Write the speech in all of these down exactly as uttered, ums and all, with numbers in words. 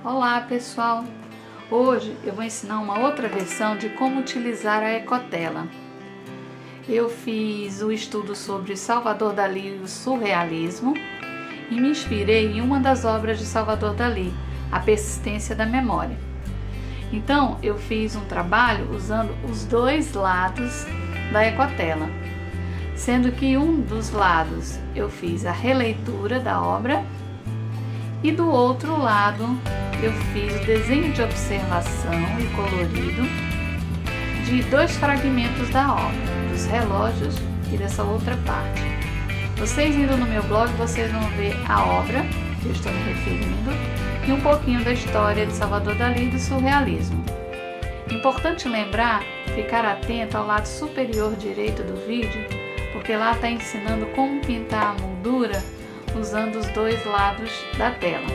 Olá pessoal! Hoje eu vou ensinar uma outra versão de como utilizar a ecotela. Eu fiz o estudo sobre Salvador Dalí e o surrealismo e me inspirei em uma das obras de Salvador Dalí, A Persistência da Memória. Então eu fiz um trabalho usando os dois lados da ecotela, sendo que um dos lados eu fiz a releitura da obra e do outro lado eu fiz o desenho de observação e colorido de dois fragmentos da obra, dos relógios e dessa outra parte. Vocês indo no meu blog, vocês vão ver a obra que eu estou me referindo e um pouquinho da história de Salvador Dalí e do surrealismo. Importante lembrar, ficar atento ao lado superior direito do vídeo, porque lá está ensinando como pintar a moldura usando os dois lados da tela.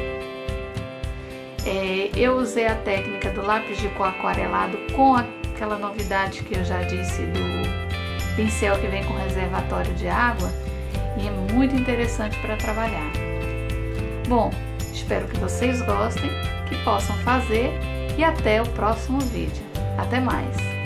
É, eu usei a técnica do lápis de cor aquarelado com aquela novidade que eu já disse do pincel que vem com reservatório de água e é muito interessante para trabalhar. Bom, espero que vocês gostem, que possam fazer e até o próximo vídeo. Até mais!